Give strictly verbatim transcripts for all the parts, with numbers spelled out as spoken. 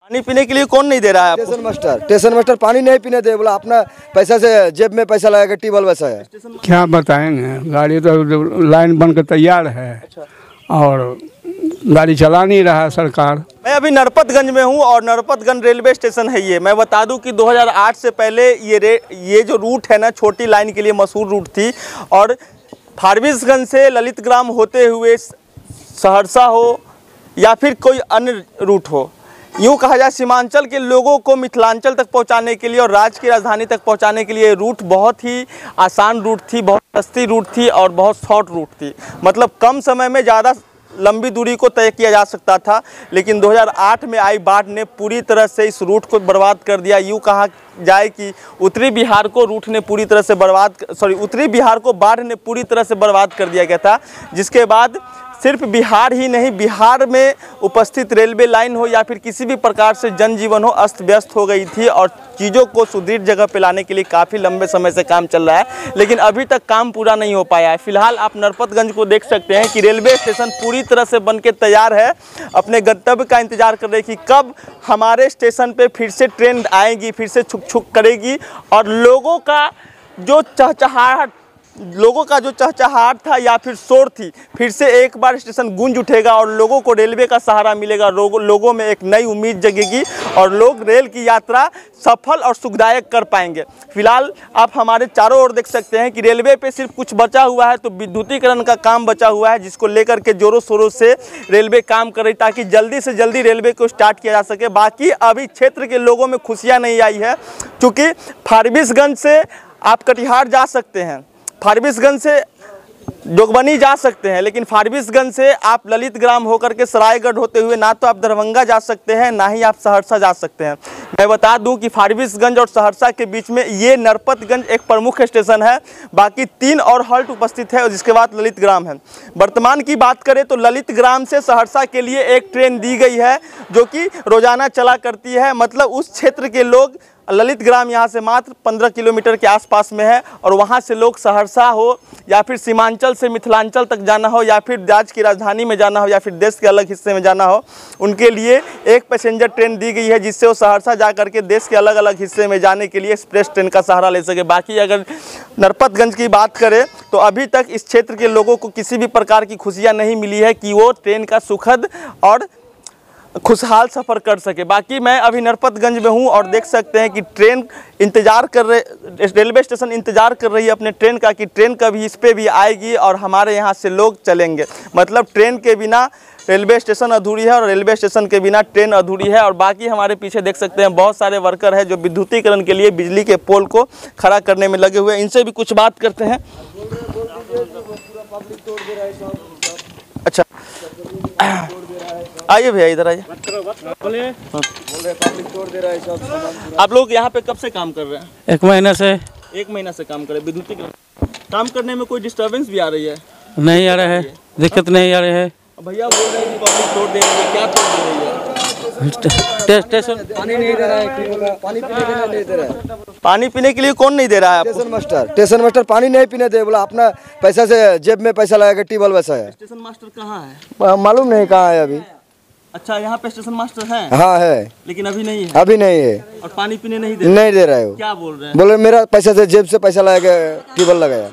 पानी पीने के लिए कौन नहीं दे रहा है? स्टेशन मास्टर स्टेशन मास्टर पानी नहीं पीने दे, बोला अपना पैसा से जेब में पैसा लगाएगा, ट्यूबवेल वैसा है। क्या बताएंगे, गाड़ी तो लाइन बनकर तैयार है और गाड़ी चला नहीं रहा है सरकार। मैं अभी नरपतगंज में हूं और नरपतगंज रेलवे स्टेशन है ये। मैं बता दूं कि दो हज़ार आठ से पहले ये रे ये जो रूट है ना, छोटी लाइन के लिए मशहूर रूट थी और फारबिसगंज से ललितग्राम होते हुए सहरसा हो या फिर कोई अन्य रूट हो, यूँ कहा जाए सीमांचल के लोगों को मिथिलांचल तक पहुंचाने के लिए और राज्य की राजधानी तक पहुंचाने के लिए रूट बहुत ही आसान रूट थी, बहुत सस्ती रूट थी और बहुत शॉर्ट रूट थी। मतलब कम समय में ज़्यादा लंबी दूरी को तय किया जा सकता था। लेकिन दो हज़ार आठ में आई बाढ़ ने पूरी तरह से इस रूट को बर्बाद कर दिया। यूँ कहा जाए कि उत्तरी बिहार को रूट ने पूरी तरह से बर्बाद सॉरी उत्तरी बिहार को बाढ़ ने पूरी तरह से बर्बाद कर दिया गया था, जिसके बाद सिर्फ बिहार ही नहीं, बिहार में उपस्थित रेलवे लाइन हो या फिर किसी भी प्रकार से जनजीवन हो, अस्त व्यस्त हो गई थी और चीज़ों को सुदृढ़ जगह पे लाने के लिए काफ़ी लंबे समय से काम चल रहा है, लेकिन अभी तक काम पूरा नहीं हो पाया है। फिलहाल आप नरपतगंज को देख सकते हैं कि रेलवे स्टेशन पूरी तरह से बन के तैयार है, अपने गंतव्य का इंतजार कर रहे हैं कि कब हमारे स्टेशन पे फिर से ट्रेन आएगी, फिर से छुक छुक करेगी और लोगों का जो चहचहाहट लोगों का जो चहचहाहट था या फिर शोर थी, फिर से एक बार स्टेशन गूंज उठेगा और लोगों को रेलवे का सहारा मिलेगा। लोगों लोगों में एक नई उम्मीद जगेगी और लोग रेल की यात्रा सफल और सुखदायक कर पाएंगे। फिलहाल आप हमारे चारों ओर देख सकते हैं कि रेलवे पे सिर्फ कुछ बचा हुआ है तो विद्युतीकरण का काम बचा हुआ है, जिसको लेकर के जोरों शोरों से रेलवे काम कर रही ताकि जल्दी से जल्दी रेलवे को स्टार्ट किया जा सके। बाकी अभी क्षेत्र के लोगों में खुशियाँ नहीं आई है, क्योंकि फारबिसगंज से आप कटिहार जा सकते हैं, फारबिसगंज से जोगबनी जा सकते हैं, लेकिन फारबिसगंज से आप ललितग्राम होकर के सरायगढ़ होते हुए ना तो आप दरभंगा जा सकते हैं, ना ही आप सहरसा जा सकते हैं। मैं बता दूं कि फारबिसगंज और सहरसा के बीच में ये नरपतगंज एक प्रमुख स्टेशन है, बाकी तीन और हॉल्ट उपस्थित है और जिसके बाद ललितग्राम है। वर्तमान की बात करें तो ललितग्राम से सहरसा के लिए एक ट्रेन दी गई है जो कि रोजाना चला करती है। मतलब उस क्षेत्र के लोग, ललितग्राम यहाँ से मात्र पंद्रह किलोमीटर के आसपास में है और वहाँ से लोग सहरसा हो या फिर सीमांचल से मिथिलांचल तक जाना हो या फिर राज्य की राजधानी में जाना हो या फिर देश के अलग हिस्से में जाना हो, उनके लिए एक पैसेंजर ट्रेन दी गई है जिससे वो सहरसा जा करके देश के अलग अलग हिस्से में जाने के लिए एक्सप्रेस ट्रेन का सहारा ले सके। बाकी अगर नरपतगंज की बात करें तो अभी तक इस क्षेत्र के लोगों को किसी भी प्रकार की खुशियाँ नहीं मिली है कि वो ट्रेन का सुखद और खुशहाल सफ़र कर सके। बाकी मैं अभी नरपतगंज में हूँ और देख सकते हैं कि ट्रेन इंतज़ार कर रहे, रेलवे स्टेशन इंतज़ार कर रही है अपने ट्रेन का कि ट्रेन कभी इस पे भी आएगी और हमारे यहाँ से लोग चलेंगे। मतलब ट्रेन के बिना रेलवे स्टेशन अधूरी है और रेलवे स्टेशन के बिना ट्रेन अधूरी है। और बाकी हमारे पीछे देख सकते हैं बहुत सारे वर्कर हैं जो विद्युतीकरण के लिए बिजली के पोल को खड़ा करने में लगे हुए हैं। इनसे भी कुछ बात करते हैं। अच्छा, आइए भैया इधर आइए। आप लोग यहाँ पे कब से काम कर रहे हैं? एक महीने से। एक महीना से काम कर रहे हैं। विद्युतीकरण काम करने में कोई डिस्टर्बेंस भी आ रही है? नहीं आ रहा है, दिक्कत नहीं आ रही है। भैया बोल रहे हैं कि पब्लिक तोड़ दे रही है, क्या तोड़ दे रही है? स्टेशन पानी नहीं दे रहा है, पानी पीने के लिए नहीं दे रहा है। पानी पीने के लिए कौन नहीं दे रहा है? स्टेशन मास्टर स्टेशन मास्टर पानी नहीं पीने दे, बोला अपना पैसा से जेब में पैसा लगाएगा, ट्यूबवेल वैसा है। स्टेशन मास्टर कहाँ है? मालूम नहीं कहाँ है अभी। अच्छा, यहाँ पे स्टेशन मास्टर है? हाँ है, लेकिन अभी नहीं है। अभी नहीं है और पानी पीने नहीं दे नहीं दे रहा है वो। क्या बोल रहे हैं? बोले मेरा पैसा से जेब से पैसा लगाएगा, ट्यूबवेल लगाया।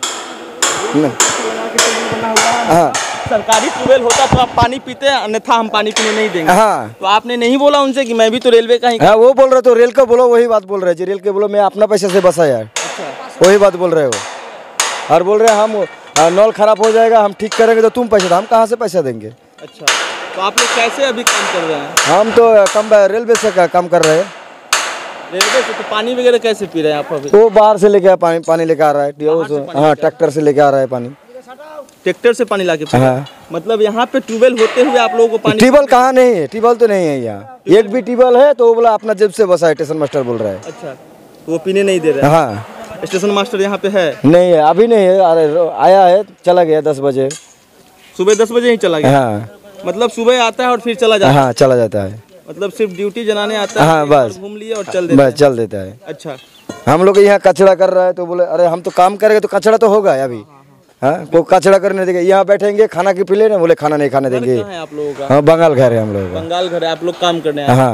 हाँ, सरकारी ट्यूबवेल होता तो आप पानी पीते हैं, अन्यथा हम पानी पीने नहीं देंगे। हाँ, तो आपने नहीं बोला उनसे कि मैं भी तो रेलवे का ही? हाँ, वो बोल रहे तो रेल का बोलो, वही बात बोल रहे जी। रेल के बोलो मैं अपना पैसा से बसा यार। अच्छा, वही बात बोल रहे हो और बोल रहे हम नल खराब हो जाएगा, हम ठीक करेंगे तो तुम पैसा दो। हम कहाँ से पैसा देंगे? अच्छा, तो आप लोग कैसे अभी काम कर रहे हैं? हम तो कम रेलवे से का, काम कर रहे हैं। रेलवे से? तो पानी वगैरह कैसे पी रहे हैं आप अभी? वो बाहर से लेके पानी पानी लेके आ रहा है। हाँ, ट्रैक्टर से लेके आ रहा है पानी। ट्रैक्टर से पानी लाके? हाँ। मतलब यहाँ पे ट्यूबवेल होते हुए आप लोगों को पानी? ट्यूबवेल कहाँ नहीं है, ट्यूबवेल तो नहीं है यहाँ। एक भी ट्यूबवेल है तो वो बोला अपना जेब से बसा है, स्टेशन मास्टर बोल रहा है। अच्छा, तो वो पीने नहीं दे रहे? हाँ। स्टेशन मास्टर यहाँ पे है? नहीं है, अभी नहीं है। अरे आया है, चला गया दस बजे। सुबह दस बजे ही चला गया? हाँ। मतलब सुबह आता है और फिर चला जाता है? हाँ, चला जाता है। मतलब सिर्फ ड्यूटी जनाने आता है? हाँ, बस घूम लिए और चल देता है? बस चल देता है। अच्छा, हम लोग यहाँ कचरा कर रहा है तो बोले अरे हम तो काम करेंगे तो कचरा तो होगा अभी। हाँ, वो कचरा करने देंगे। यहाँ बैठेंगे खाना की पी ले ना, बोले खाना नहीं खाने देंगे। है आप लोगों का? हाँ, बंगाल घर है हम लोग। बंगाल घर है, आप लोग काम करने आए? हाँ।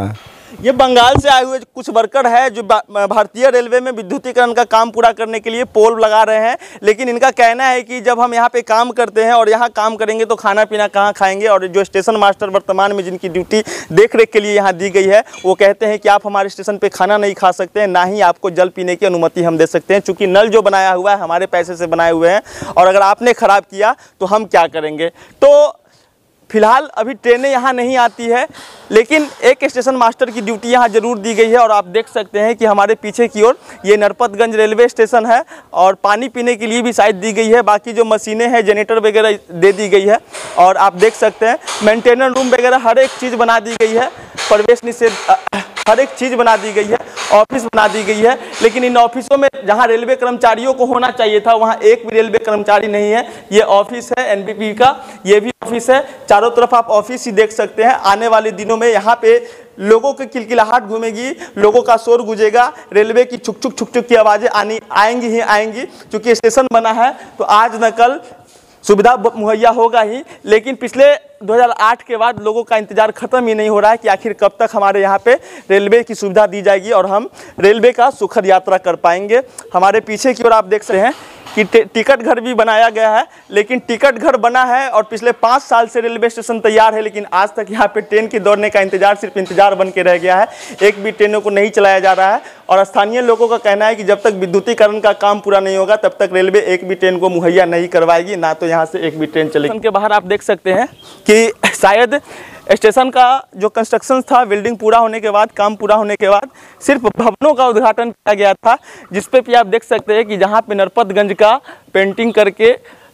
ये बंगाल से आए हुए कुछ वर्कर है जो भारतीय रेलवे में विद्युतीकरण का काम पूरा करने के लिए पोल लगा रहे हैं, लेकिन इनका कहना है कि जब हम यहाँ पे काम करते हैं और यहाँ काम करेंगे तो खाना पीना कहाँ खाएंगे। और जो स्टेशन मास्टर वर्तमान में जिनकी ड्यूटी देख रेख के लिए यहाँ दी गई है, वो कहते हैं कि आप हमारे स्टेशन पर खाना नहीं खा सकते हैं, ना ही आपको जल पीने की अनुमति हम दे सकते हैं, चूँकि नल जो बनाया हुआ है हमारे पैसे से बनाए हुए हैं, और अगर आपने ख़राब किया तो हम क्या करेंगे। तो फिलहाल अभी ट्रेनें यहाँ नहीं आती है, लेकिन एक स्टेशन मास्टर की ड्यूटी यहाँ ज़रूर दी गई है। और आप देख सकते हैं कि हमारे पीछे की ओर ये नरपतगंज रेलवे स्टेशन है, और पानी पीने के लिए भी शायद दी गई है। बाकी जो मशीनें हैं, जनरेटर वगैरह दे दी गई है। और आप देख सकते हैं मेंटेनेंस रूम वगैरह हर एक चीज़ बना दी गई है, प्रवेश निषेध हर एक चीज़ बना दी गई है, ऑफिस बना दी गई है। लेकिन इन ऑफिसों में जहां रेलवे कर्मचारियों को होना चाहिए था, वहां एक भी रेलवे कर्मचारी नहीं है। ये ऑफिस है एनबीपी का, ये भी ऑफिस है। चारों तरफ आप ऑफिस ही देख सकते हैं। आने वाले दिनों में यहाँ पे लोगों की किलकिलाहट घूमेगी, लोगों का शोर गुजेगा, रेलवे की छुक छुक छुक छुक की आवाज़ें आनी आएंगी ही आएंगी। क्योंकि स्टेशन बना है तो आज न कल सुविधा मुहैया होगा ही। लेकिन पिछले दो हज़ार आठ के बाद लोगों का इंतजार खत्म ही नहीं हो रहा है कि आखिर कब तक हमारे यहाँ पे रेलवे की सुविधा दी जाएगी और हम रेलवे का सुखद यात्रा कर पाएंगे। हमारे पीछे की ओर आप देख सकते हैं कि टिकट घर भी बनाया गया है, लेकिन टिकट घर बना है और पिछले पाँच साल से रेलवे स्टेशन तैयार है, लेकिन आज तक यहाँ पे ट्रेन के दौड़ने का इंतजार सिर्फ इंतजार बन के रह गया है। एक भी ट्रेनों को नहीं चलाया जा रहा है। और स्थानीय लोगों का कहना है कि जब तक विद्युतीकरण का काम पूरा नहीं होगा तब तक रेलवे एक भी ट्रेन को मुहैया नहीं करवाएगी, ना तो यहाँ से एक भी ट्रेन चलेगी। स्टेशन के बाहर आप देख सकते हैं कि शायद स्टेशन का जो कंस्ट्रक्शन था, बिल्डिंग पूरा होने के बाद, काम पूरा होने के बाद सिर्फ भवनों का उद्घाटन किया गया था, जिस पे भी आप देख सकते हैं कि जहाँ पे नरपतगंज का पेंटिंग करके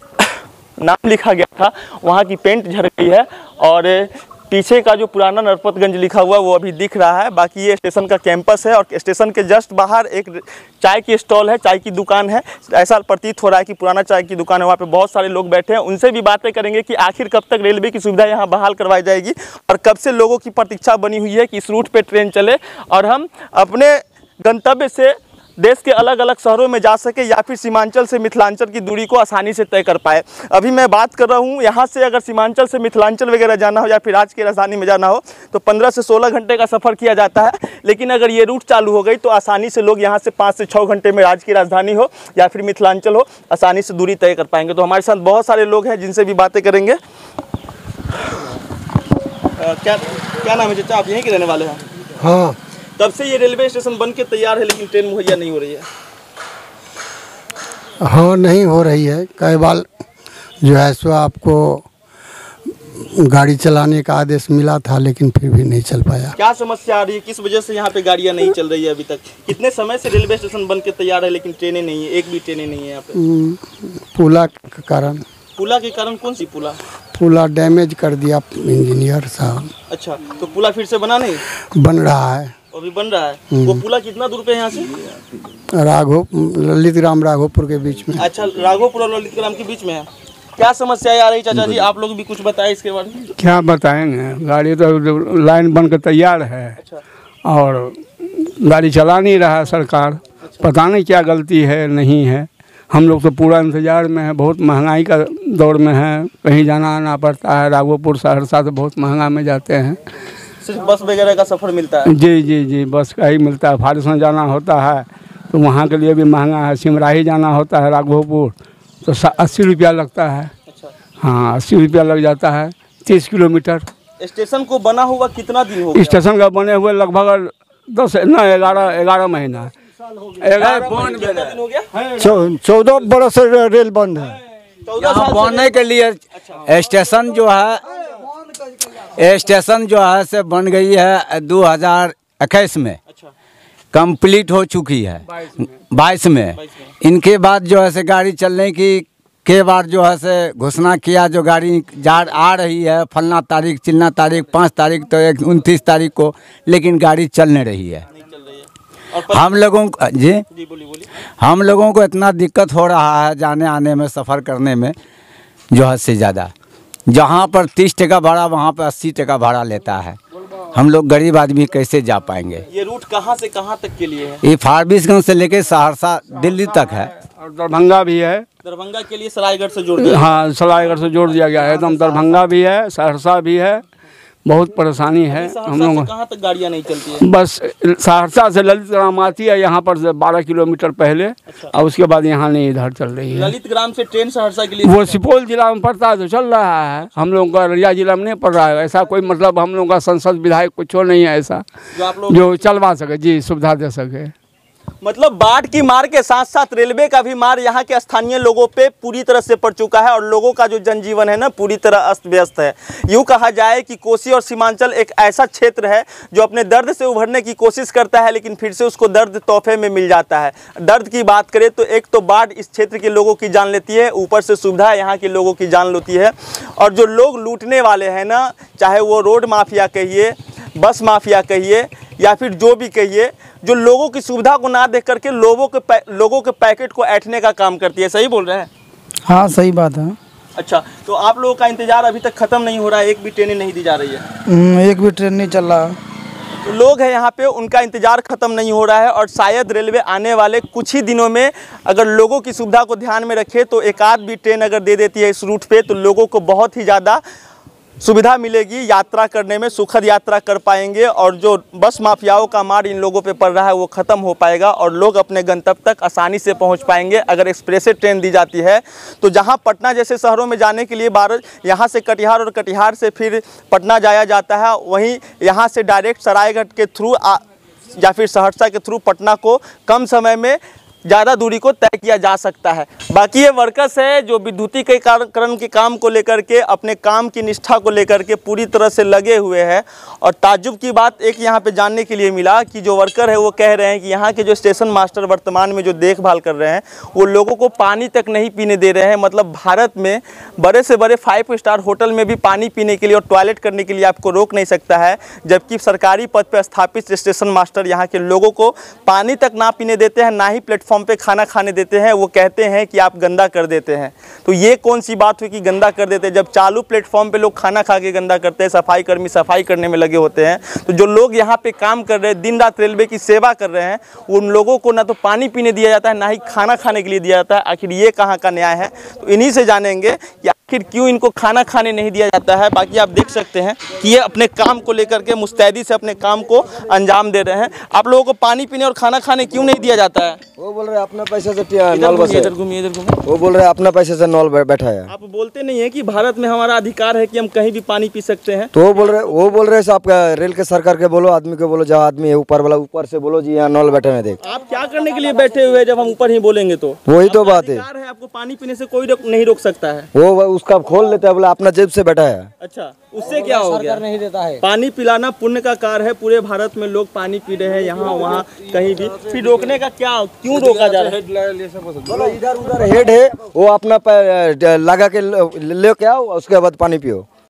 नाम लिखा गया था, वहाँ की पेंट झड़ गई है। और पीछे का जो पुराना नरपतगंज लिखा हुआ वो अभी दिख रहा है। बाकी ये स्टेशन का कैंपस है और स्टेशन के जस्ट बाहर एक चाय की स्टॉल है, चाय की दुकान है। ऐसा प्रतीत हो रहा है कि पुराना चाय की दुकान है, वहाँ पे बहुत सारे लोग बैठे हैं। उनसे भी बातें करेंगे कि आखिर कब तक रेलवे की सुविधा यहाँ बहाल करवाई जाएगी और कब से लोगों की प्रतीक्षा बनी हुई है कि इस रूट पर ट्रेन चले और हम अपने गंतव्य से देश के अलग अलग शहरों में जा सके या फिर सीमांचल से मिथिलांचल की दूरी को आसानी से तय कर पाए। अभी मैं बात कर रहा हूँ यहाँ से अगर सीमांचल से मिथिलांचल वगैरह जाना हो या फिर राज्य की राजधानी में जाना हो तो पंद्रह से सोलह घंटे का सफ़र किया जाता है। लेकिन अगर ये रूट चालू हो गई तो आसानी से लोग यहाँ से पाँच से छः घंटे में राज्य की राजधानी हो या फिर मिथिलांचल हो, आसानी से दूरी तय कर पाएंगे। तो हमारे साथ बहुत सारे लोग हैं जिनसे भी बातें करेंगे। क्या क्या नाम है चाचा, आप यहीं के रहने वाले हैं? हाँ। तब से ये रेलवे स्टेशन बन के तैयार है लेकिन ट्रेन मुहैया नहीं हो रही है। हाँ, नहीं हो रही है। कई बार जो है सो आपको गाड़ी चलाने का आदेश मिला था लेकिन फिर भी नहीं चल पाया। क्या समस्या आ रही है, किस वजह से यहाँ पे गाड़ियाँ नहीं चल रही है अभी तक? कितने समय से रेलवे स्टेशन बन के तैयार है लेकिन ट्रेनें नहीं है, एक भी ट्रेनें नहीं है यहाँ पे? पुला के कारण। पुला के कारण? कौन सी पुला? पुला डैमेज कर दिया इंजीनियर साहब। अच्छा, तो पुला फिर से बना नहीं? बन रहा है, अभी बन रहा है। वो पुला कितना दूर पे है यहाँ से? राघो ललित राम राघोपुर के बीच में। अच्छा, राघोपुर और ललित राम के बीच में है। क्या समस्या आ रही चाचा जी, आप लोग भी कुछ बताएं इसके बारे में। क्या बताएंगे, गाड़ी तो लाइन बन कर तैयार है। अच्छा। और गाड़ी चला नहीं रहा है सरकार। अच्छा। पता नहीं क्या गलती है नहीं है। हम लोग तो पूरा इंतजार में है, बहुत महंगाई का दौर में है, कहीं जाना आना पड़ता है। राघोपुर सहरसा तो बहुत महंगा में जाते हैं। सिर्फ बस वगैरह का सफ़र मिलता है? जी जी जी बस का ही मिलता है। फारसन जाना होता है तो वहाँ के लिए भी महंगा है। सिमराही जाना होता है राघोपुर तो अस्सी रुपया लगता है। अच्छा। हाँ, अस्सी रुपया लग जाता है, तीस किलोमीटर। स्टेशन को बना हुआ कितना दिन हो गया? स्टेशन का बने हुए लगभग दस न ग्यारह ग्यारह महीना चौदह बरस रेल बंद है। यहाँ बनने के लिए स्टेशन जो है स्टेशन जो है से बन गई है दो हज़ार इक्कीस में। अच्छा। कंप्लीट हो चुकी है बाईस में। इनके बाद जो है से गाड़ी चलने की के बाद जो है से घोषणा किया जो गाड़ी जा आ रही है फलना तारीख चिलना तारीख पाँच तारीख तो एक उनतीस तारीख को, लेकिन गाड़ी चल नहीं रही है। हम लोगों को जी जी बोली बोली हम लोगों को इतना दिक्कत हो रहा है जाने आने में, सफ़र करने में जो हद से ज़्यादा। जहाँ पर तीस टका भाड़ा वहाँ पर अस्सी टका भाड़ा लेता है। हम लोग गरीब आदमी कैसे जा पाएंगे? ये रूट कहाँ से कहाँ तक के लिए है? ये फारबिसगंज से लेके सहरसा दिल्ली तक है और दरभंगा भी है। दरभंगा के लिए सरायगढ़ से जोड़ दिया? हाँ, सरायगढ़ से जोड़ दिया गया है एकदम। दरभंगा भी है, सहरसा भी है, बहुत परेशानी है हम सहरसा से लोग। कहाँ तक गाड़ियाँ नहीं चलती है? बस सहरसा से ललित ग्राम आती है यहाँ पर से बारह किलोमीटर पहले, और उसके बाद यहाँ नहीं इधर चल रही है। ललित ग्राम से ट्रेन सहरसा के लिए वो सुपौल जिला में पड़ता है तो चल रहा है, हम लोग का अररिया जिला में नहीं पड़ रहा है। ऐसा कोई मतलब हम लोग का संसद विधायक कुछ नहीं है ऐसा जो आप लोग जो चलवा सके, जी सुविधा दे सके। मतलब बाढ़ की मार के साथ साथ रेलवे का भी मार यहाँ के स्थानीय लोगों पे पूरी तरह से पड़ चुका है और लोगों का जो जनजीवन है ना पूरी तरह अस्त व्यस्त है। यूँ कहा जाए कि कोसी और सीमांचल एक ऐसा क्षेत्र है जो अपने दर्द से उभरने की कोशिश करता है, लेकिन फिर से उसको दर्द तोहफे में मिल जाता है। दर्द की बात करें तो एक तो बाढ़ इस क्षेत्र के लोगों की जान लेती है, ऊपर से सुविधा यहाँ के लोगों की जान लेती है। और जो लोग लूटने वाले हैं ना, चाहे वो रोड माफिया कहिए, बस माफिया कहिए, या फिर जो भी कहिए, जो लोगों की सुविधा को ना देख करके लोगों के लोगों के पैकेट को ऐंठने का काम करती है। सही बोल रहे हैं? हाँ सही बात है। अच्छा, तो आप लोगों का इंतजार अभी तक खत्म नहीं हो रहा है, एक भी ट्रेनें नहीं दी जा रही है? एक भी ट्रेन नहीं चल रहा। तो लोग हैं यहाँ पे, उनका इंतजार खत्म नहीं हो रहा है और शायद रेलवे आने वाले कुछ ही दिनों में अगर लोगों की सुविधा को ध्यान में रखे तो एक आध भी ट्रेन अगर दे देती है इस रूट पे तो लोगों को बहुत ही ज़्यादा सुविधा मिलेगी, यात्रा करने में सुखद यात्रा कर पाएंगे और जो बस माफियाओं का मार इन लोगों पे पड़ रहा है वो ख़त्म हो पाएगा और लोग अपने गंतव्य तक आसानी से पहुंच पाएंगे। अगर एक्सप्रेस ट्रेन दी जाती है तो जहां पटना जैसे शहरों में जाने के लिए बारह यहाँ से कटिहार और कटिहार से फिर पटना जाया जाता है, वहीं यहाँ से डायरेक्ट सरायघाट के थ्रू या फिर सहरसा के थ्रू पटना को कम समय में ज़्यादा दूरी को तय किया जा सकता है। बाकी ये वर्कर्स है जो विद्युतीकरण के काम को लेकर के अपने काम की निष्ठा को लेकर के पूरी तरह से लगे हुए हैं। और ताज्जुब की बात एक यहाँ पे जानने के लिए मिला कि जो वर्कर है वो कह रहे हैं कि यहाँ के जो स्टेशन मास्टर वर्तमान में जो देखभाल कर रहे हैं वो लोगों को पानी तक नहीं पीने दे रहे हैं। मतलब भारत में बड़े से बड़े फाइव स्टार होटल में भी पानी पीने के लिए और टॉयलेट करने के लिए आपको रोक नहीं सकता है, जबकि सरकारी पद पर स्थापित स्टेशन मास्टर यहाँ के लोगों को पानी तक ना पीने देते हैं, ना ही प्लेटफॉर्म पे खाना खाने देते हैं। वो कहते हैं कि आप गंदा कर देते हैं। तो ये कौन सी बात हुई कि गंदा कर देते हैं? जब चालू प्लेटफॉर्म पे लोग खाना खा के गंदा करते हैं, सफाई कर्मी सफाई करने में लगे होते हैं, तो जो लोग यहाँ पे काम कर रहे हैं, दिन रात रेलवे की सेवा कर रहे हैं, उन लोगों को ना तो पानी पीने दिया जाता है ना ही खाना खाने के लिए दिया जाता है। आखिर ये कहाँ का न्याय है? तो इन्हीं से जानेंगे कि आखिर क्यों इनको खाना खाने नहीं दिया जाता है। बाकी आप देख सकते हैं कि ये अपने काम को लेकर के मुस्तैदी से अपने काम को अंजाम दे रहे हैं। आप लोगों को पानी पीने और खाना खाने क्यों नहीं दिया जाता है? वो बोल रहे अपना पैसे से नल बस, इधर घूमिए इधर घूमिए। वो बोल रहे अपना पैसे से नल बैठा है। आप बोलते नहीं है कि भारत में हमारा अधिकार है कि हम कहीं भी पानी पी सकते हैं? तो वो बोल रहे वो बोल रहे आप रेल के सरकार के बोलो, आदमी को बोलो, जहाँ आदमी है ऊपर वाला ऊपर से बोलो जी यहाँ नल बैठे में देख। आप क्या करने के लिए बैठे हुए हैं जब हम ऊपर ही बोलेंगे? तो वही तो बात है, है आपको पानी पीने से कोई नहीं रोक सकता है। वो उसका खोल लेता है, बोला अपना जेब से बैठा है। अच्छा, उससे क्या हो गया? नहीं देता है। पानी पिलाना पुण्य का कार्य है, पूरे भारत में लोग पानी पी रहे हैं, यहाँ वहाँ कहीं भी, फिर रोकने का क्या, क्यों रोका जा रहा है? इधर उधर हेड है, वो अपना लगा के ले के आओ, उसके बाद पानी पियो।